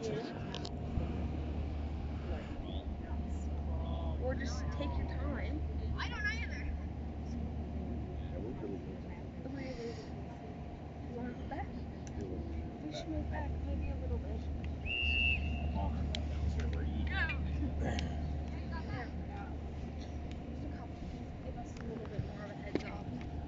Or just take your time. I don't either. The way it is. You want to move back? We should move back maybe a little bit. Just a couple things to give us a little bit more of a heads up.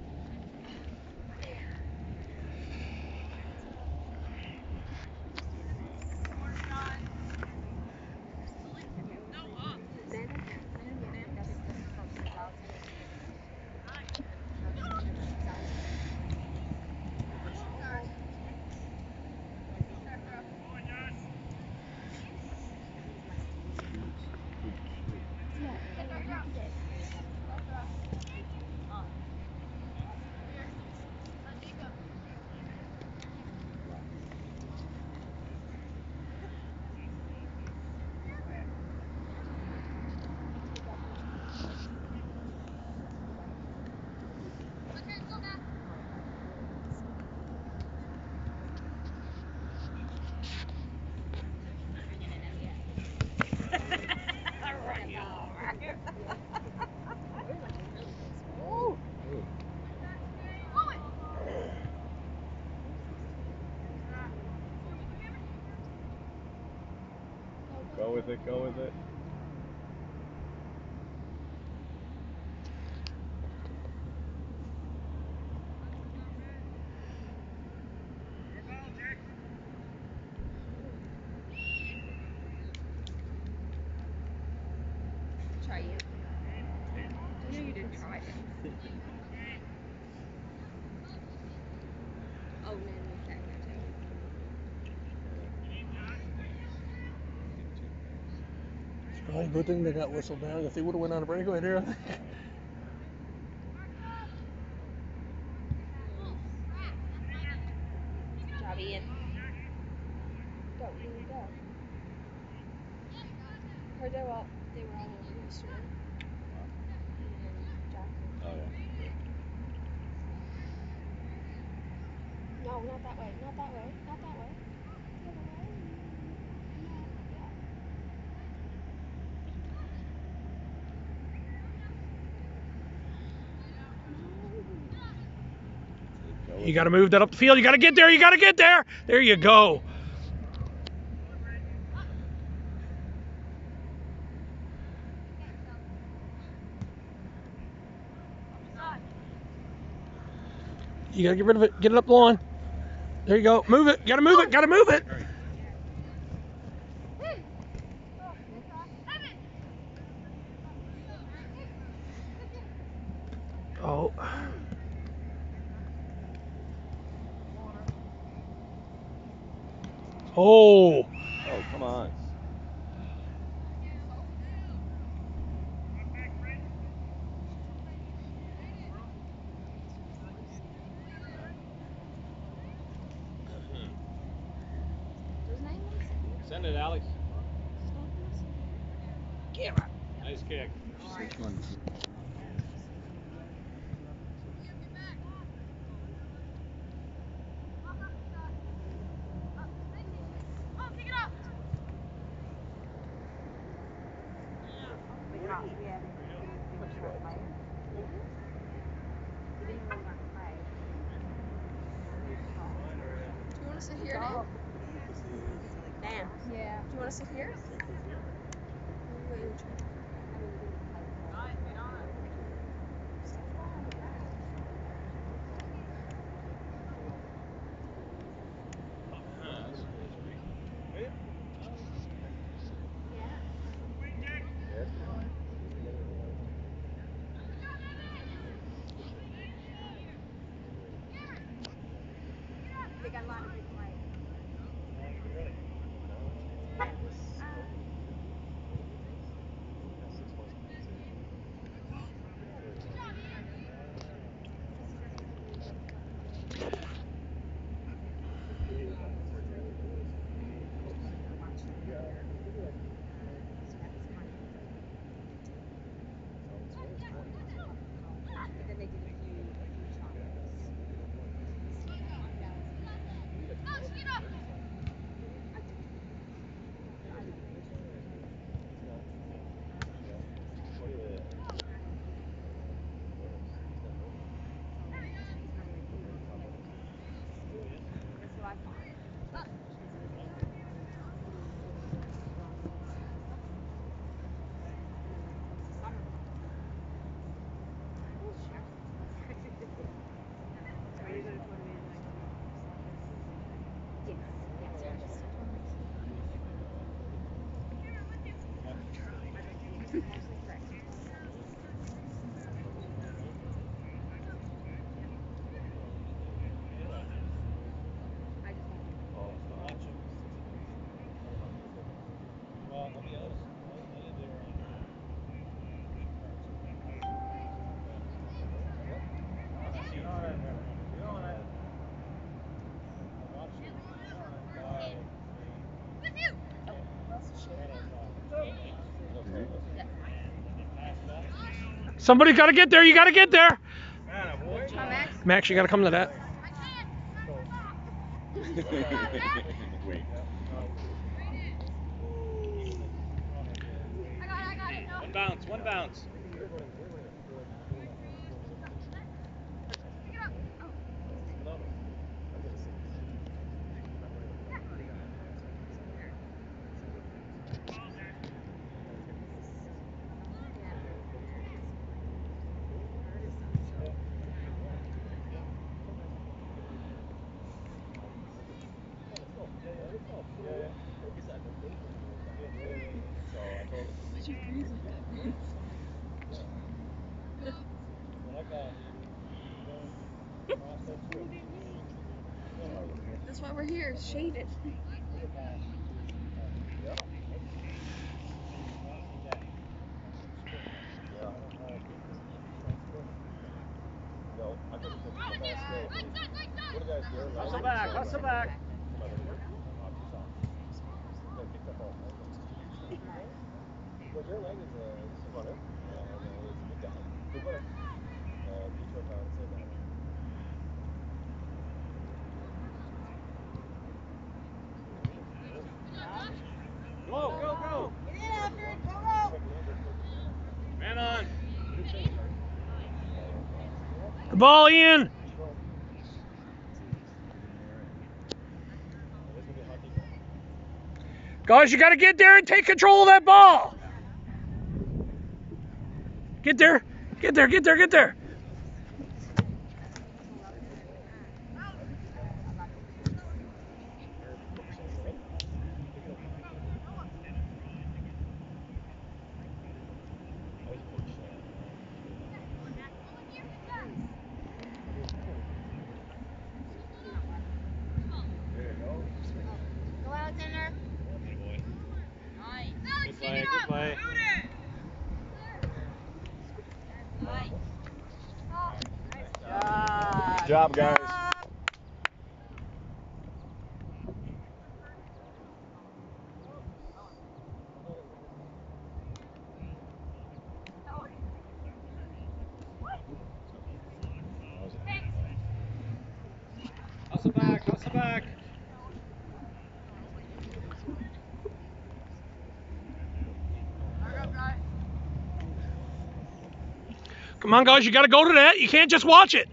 Go with it, go with it. Try you. I know you did try. Oh, man, okay. It's probably a good thing they got whistled down. If they would have went on a breakaway there, I think. Good job, Ian. Go, Ian, go. Heard they were all over yesterday. Oh, yeah. No, not that way. Not that way. Not that way. The other way. You got to move that up the field. You got to get there. You got to get there. There you go. You got to get rid of it. Get it up the line. There you go. Move it. Got to move it. Got to move it. Oh. Oh. Oh, come on. Send it, Alex. Nice kick. 6-1. Do you want to sit here now? Damn. Yeah. Do you want to sit here? Wait, your turn. They got a lot of big lights. Somebody's got to get there. You got to get there. Max, you got to come to that. Wait. One bounce, one bounce. That's why we're here, shaded. Hustle back, hustle back. Go, go, go. Get in, Alfred. Go, go. Man on. The ball, Ian. Guys, you got to get there and take control of that ball. Get there. Get there, get there, get there. Go, Alexander. Good play, good play. Good job, guys. Hustle back, hustle back. Come on, guys, you got to go to that. You can't just watch it.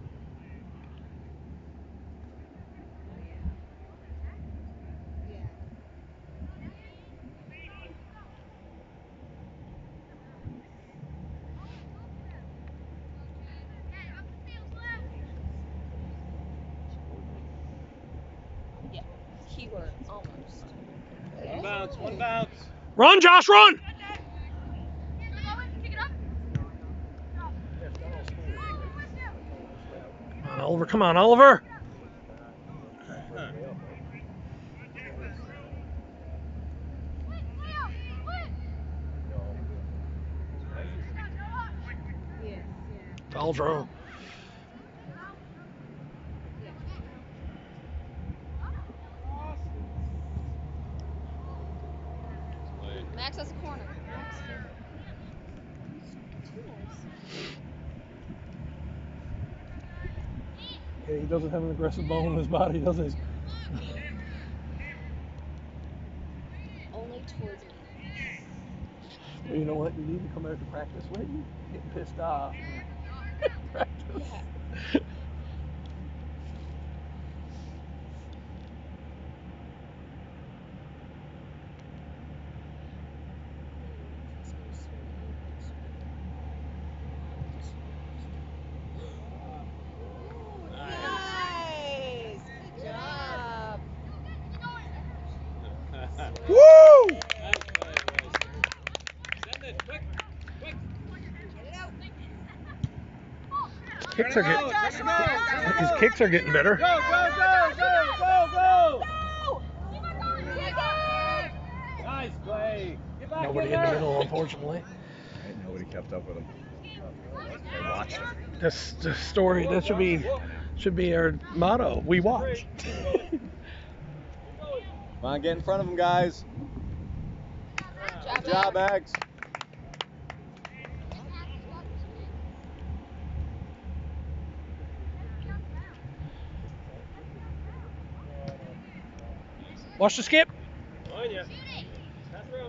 Yeah, keyword, almost. One bounce, one bounce. Run, Josh, run. Come on, Oliver. Come on, Oliver. Foul throw. Max has a corner. Yeah, he doesn't have an aggressive bone in his body, does he? Only towards me. Well, you know what? You need to come out to practice when you getting pissed off. Practice. Yeah. Nice. Good job. Woo! Nice play, boys. Send it quick. kicks are getting his kicks are getting better. Go, go, go, go, go, go! Nice play. Get back Nobody in the middle, unfortunately. Nobody kept up with him. They watched him. That's the story. That should be our motto. We watch. Come on, get in front of him, guys. Good job, Eggs. Watch the skip. On ya. Pass through.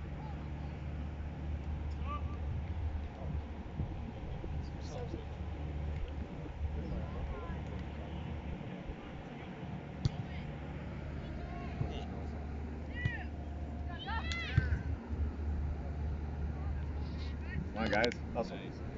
Come on, guys. Hustle.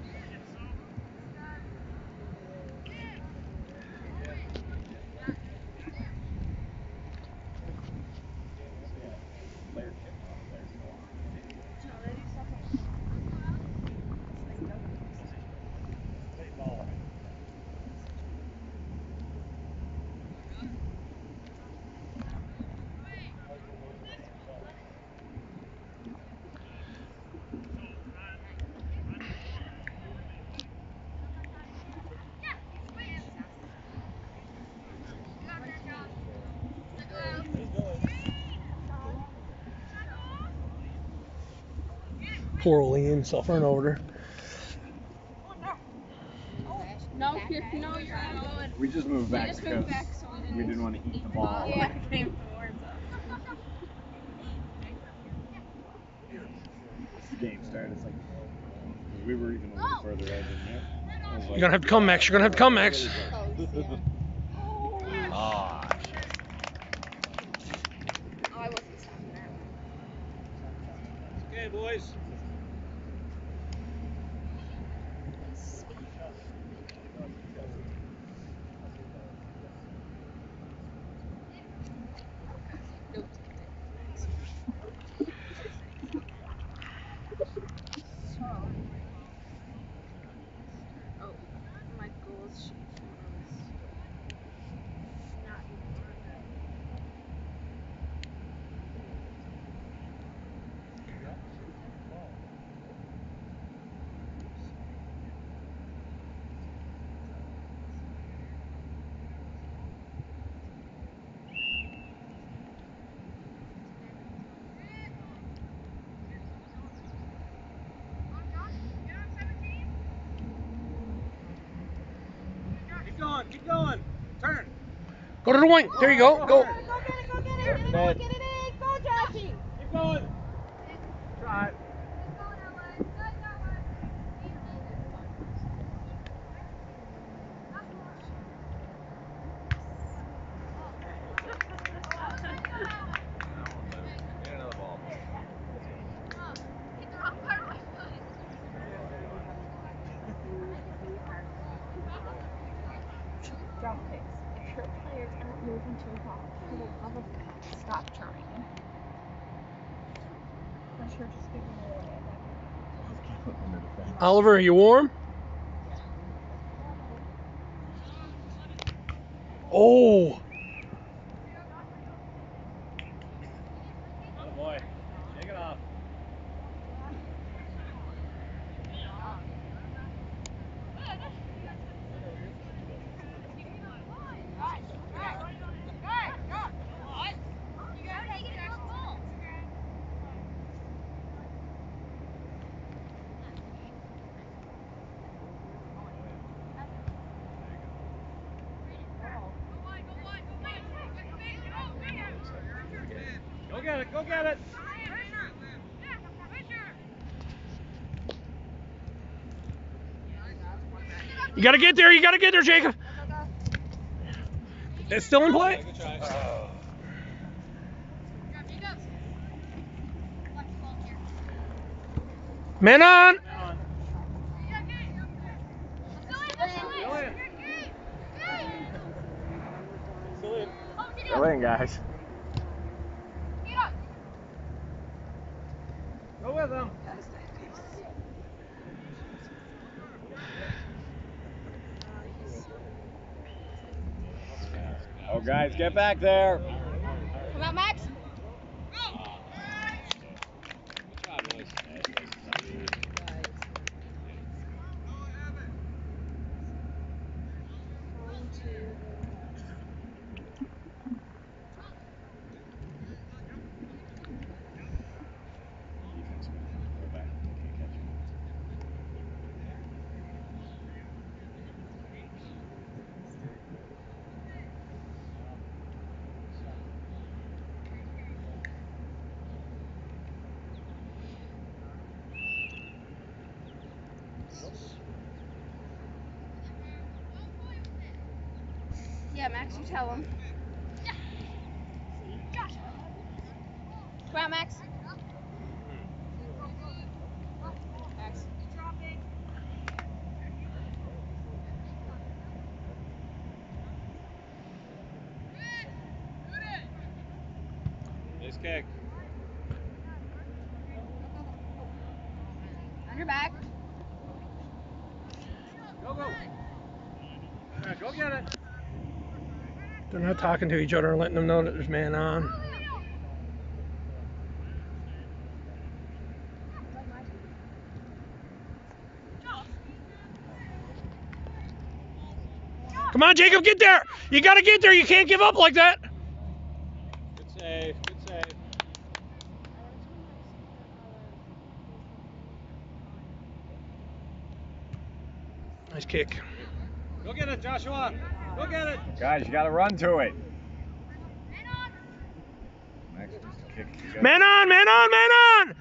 Poor Lean suffering over there. No, you're not going. We just moved back We just because moved back, so we didn't want to eat the ball. Yeah, came towards us. The game started. It's like we were even a little further ahead than you. You're gonna have to come, Max. You're gonna have to come, Max. Ah, shit. Oh, I wasn't stopping that. Okay, boys. Oh, my goals sheet was not even on that. Keep going, keep going. Turn. Go to the wing. There you go. Go. Go get it, go get it, go Joshy! Keep going. Try. Get another ball. Drop kicks. If your players aren't moving too fast, for the love of God, stop trying. I'm sure just giving it away at that. Oliver, are you warm? Oh. Oh boy. Shake it off. Go get it, go get it. You gotta get there. You gotta get there, Jacob. It's still in play. Good try. Man on. Go in, guys. Go with them. guys, get back there. Come out, Max. Yeah, Max, you tell him. Come out, Max. Max. Nice kick. On your back. Go, go. Yeah, go get it. They're not talking to each other and letting them know that there's man on. Come on, Jacob, get there! You gotta get there, you can't give up like that! Good save, good save. Nice kick. Go get it, Joshua. Go get it. Guys, you gotta run to it. Max needs to kick. Man on, man on, man on!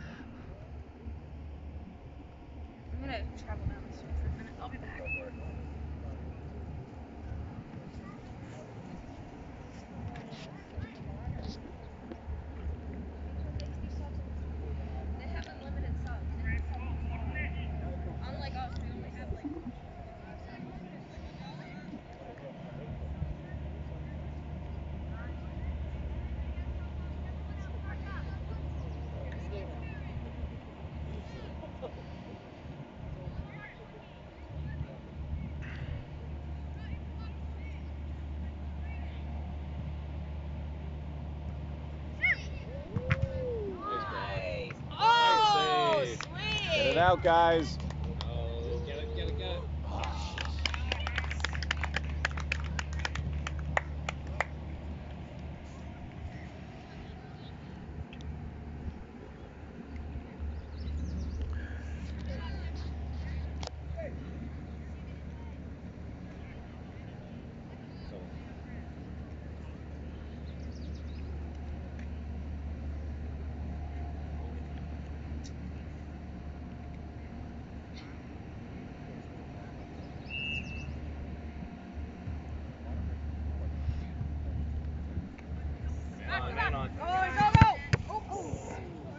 I'm gonna travel down the street for a minute. I'll be back. They have unlimited subs. Unlike us, we only have like 5 subs. Oh, sweet! Get it out, guys. Oh, get it, get it, get it. Man on. Go, go, go! Oh.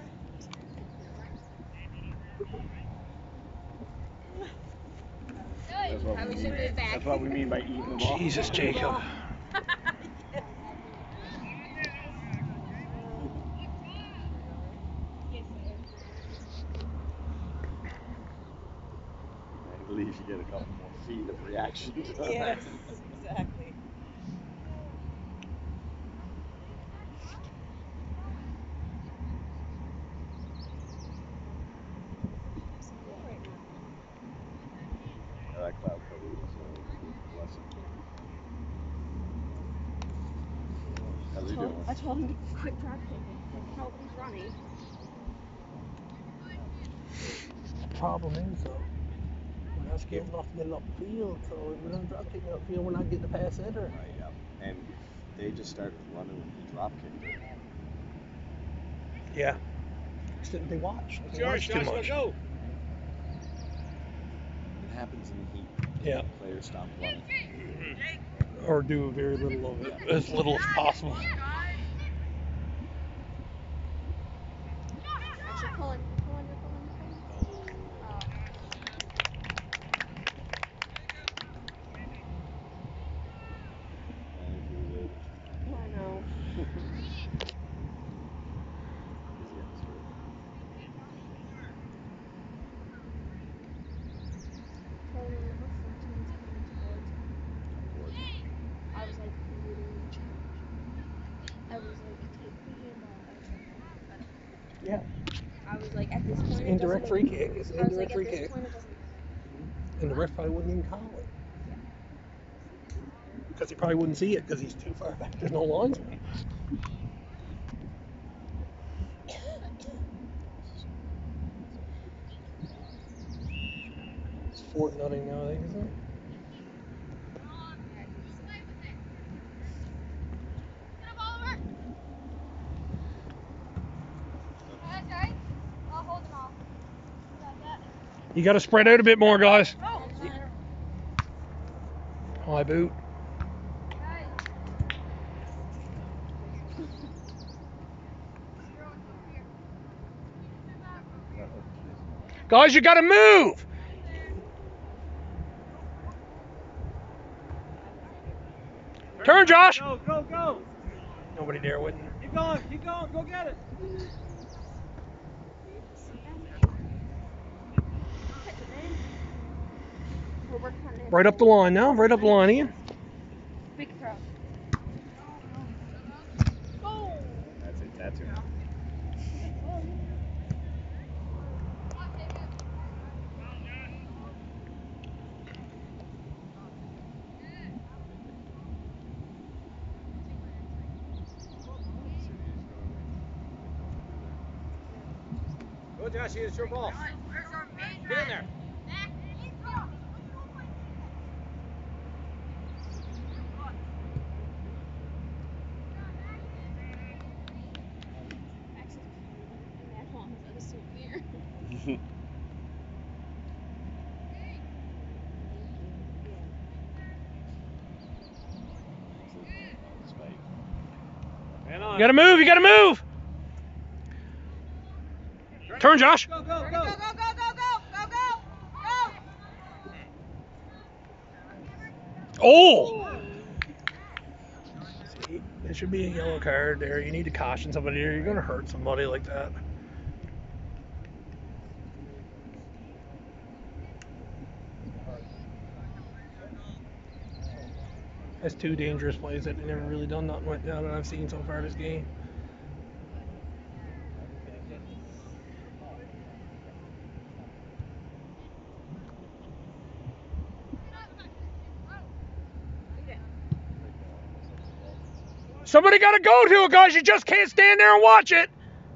That's what we mean by eating the ball. Jesus, Jacob. I believe you get a couple more feet of reaction. Yes, exactly. That cloud cover is a blessing. How's he doing? I told him to quit drop kicking. Help him running. The problem is, though, we're not scared enough to get it upfield, so if we're not drop kicking upfield, we're not getting the pass header. Right, yeah. And if they just started running with the drop kick. Yeah. They watch. It's They yours, watch too Joshua, much. go. It happens in the heat. Yeah. Players stop running. Or do very little of it, as little as possible. Actually, pulling. I know. I was like, Yeah. I was like, at this point, it Indirect free kick. It's an indirect free kick. Point, it doesn't matter. And the ref probably wouldn't even call it. Because he probably wouldn't see it because he's too far back. There's no linesman. It's 4-0 now, I think, isn't it? You got to spread out a bit more, guys. High boot. Guys, you got to move. Turn, Josh. Go, go, go. Nobody there wouldn't. Keep going, go get it. Right up the line now, right up the line, Ian. Big throw. That's it, that's it. Go, Joshy, it's your ball. Get in there. You gotta move, you gotta move! Turn, Josh! Go, go, go! Oh! See, there should be a yellow card there. You need to caution somebody there. You're gonna hurt somebody like that. That's 2 dangerous plays that they've never really done nothing with now that I've seen so far this game. Somebody got to go to it, guys. You just can't stand there and watch it.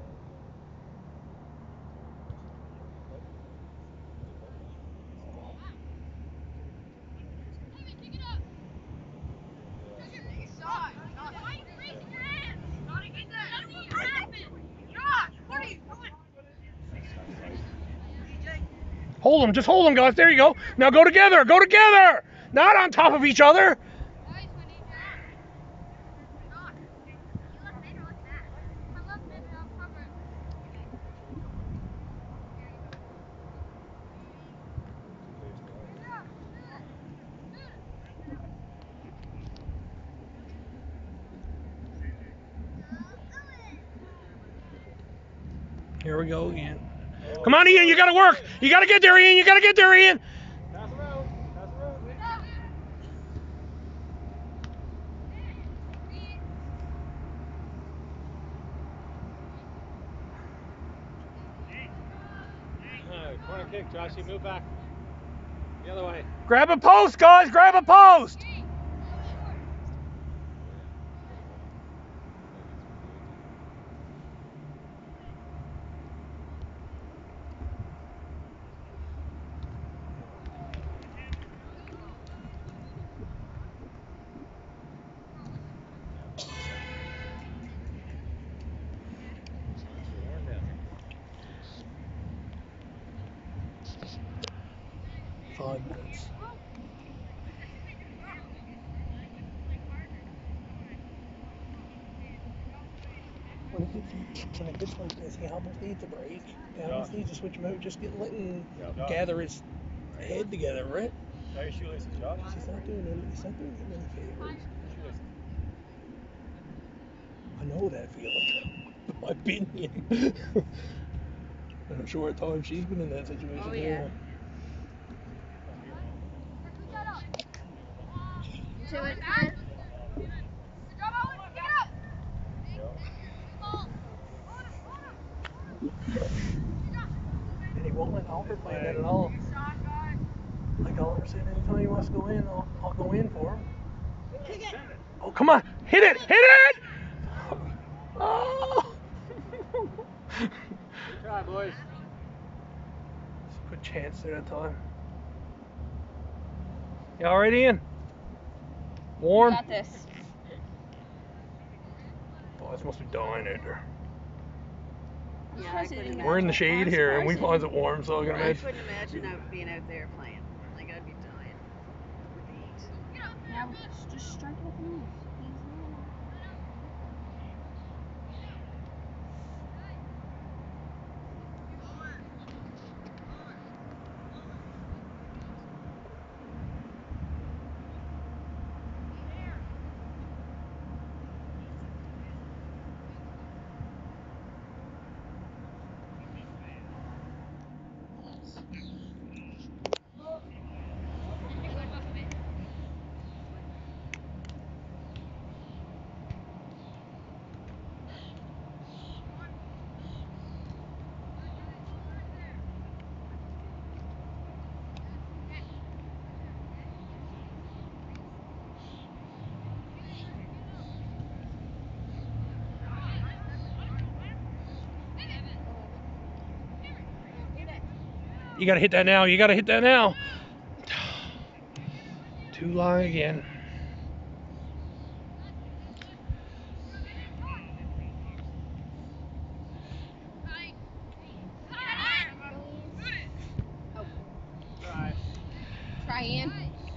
Hold them, just hold them, guys. There you go. Now go together, go together. Not on top of each other. Here we go again. Come on, Ian, you got to work. You got to get there, Ian. You got to get there, Ian. Pass around. Pass around. Corner kick, Joshy. Move back. The other way. Grab a post, guys. Grab a post. When it gets like this, he almost needs a break. He almost needs to switch him out. Just letting gather his head together, right? Tie your shoelaces, Josh. He's not doing any favors. I know that feeling. I've been here. I'm sure at times she's been in that situation. Oh, yeah. To it. And he won't let Albert play that at all. Like Oliver said, anytime he wants to go in, I'll go in for him. Oh, come on. Hit it. Hit it. Oh. Good try, boys. Good chance there that time. You all right, Ian? Warm? Got this. Oh, this must be dying out there. Yeah, I couldn't imagine. We're in the shade here, and we find it warm, so I can I imagine. couldn't imagine being out there playing. Like, I'd be dying. Yeah, just strike it with the move. You got to hit that now. You got to hit that now. Too long again. Try Ian.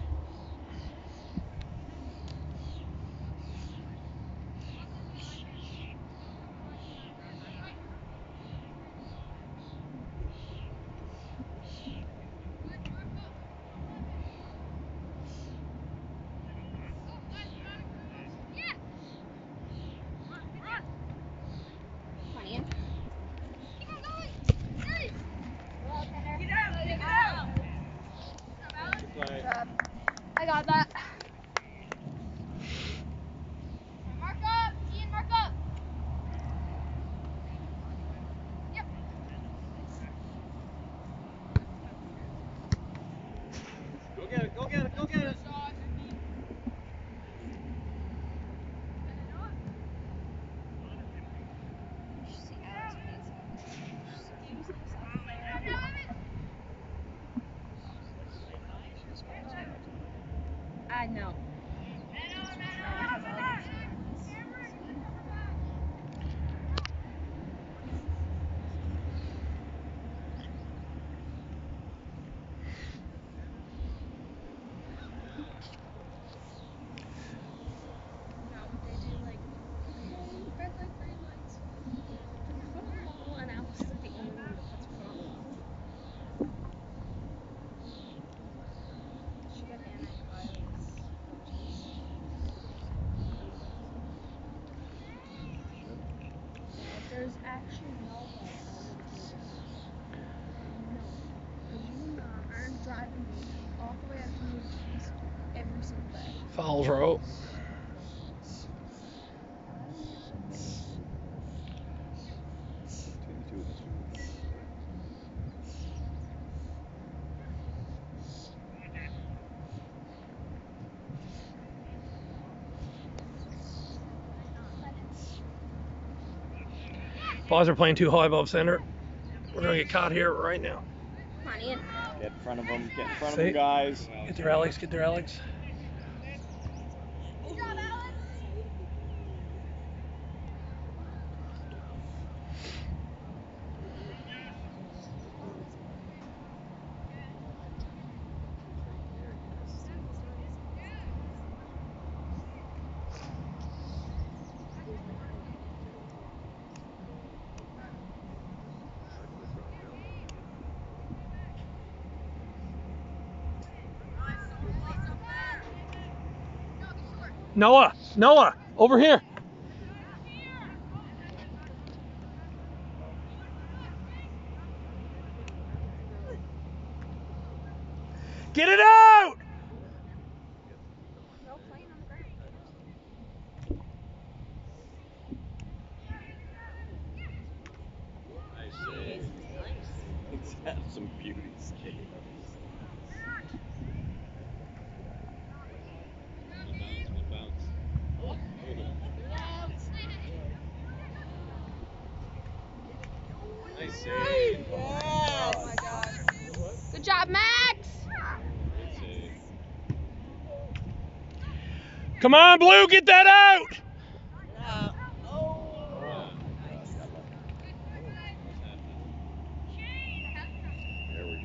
I got that. Mark up! Ian, mark up! Yep. Go get it, go get it, go get it. I know. And Alex is like the only one that puts her foot on the level. She got antibiotics. There's actually no way I would do that. No. Because you aren't driving me all the way out to Newton East every single day. Fouls are out. Paws are playing too high above center. We're going to get caught here right now. Come on, Ian. Get in front of them. Get in front of them, guys. Get there, Alex. Get there, Alex. Good job, Alex. Noah, over here. Get it out! No playing on the ground. Nice. That's some beauty skate. Nice save. Yes. Oh my God. Good job, Max. Good save. Come on, Blue, get that out! There we go.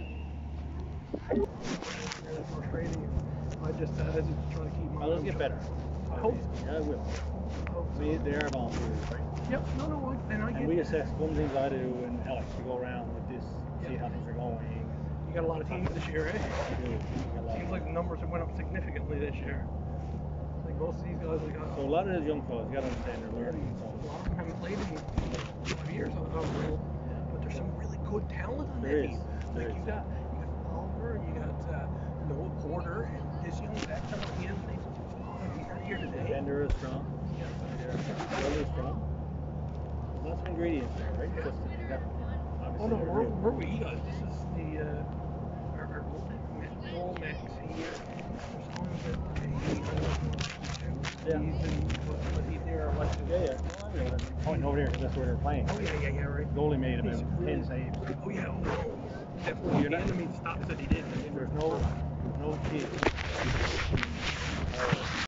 That's frustrating. I just try to keep my. Let's get better. I hope. Yeah, I will. They are volunteers, right? Yep. No. And I get. And we assess one of the things I do and Alex, we go around with this, see how things are going. You got a lot of teams this year, eh? We do. We got a lot Seems of- like the numbers have went up significantly this year. Like most of these guys, like So a lot of those young fellas, you got to understand they're learning. a lot of them haven't played in 5 years on the road, but there's some really good talent on There that is. team. There Like is. you got Oliver, you got Noah Porter, and this young vet coming in. He's not here today. Bender is strong. Bender is strong. Lots of ingredients there, right? Yeah. Just, you got, obviously, Oh no, they're we're real. we guys. This is the our goal max here. There's times that Yeah. but he's there like Yeah. Well, I know that. Pointing over there because that's where they're playing. oh yeah right. Goalie made about He's 10 really- saves. Oh yeah, definitely. You're not- The enemy stops that he did. There's no kid.